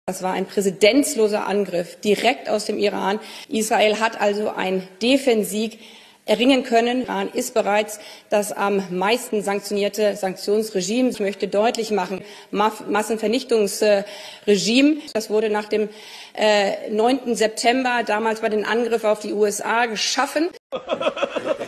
Das war ein präzedenzloser Angriff direkt aus dem Iran. Israel hat also einen Defensiv erringen können. Iran ist bereits das am meisten sanktionierte Sanktionsregime. Ich möchte deutlich machen, Massenvernichtungsregime. Das wurde nach dem 9. September, damals bei den Angriffen auf die USA, geschaffen.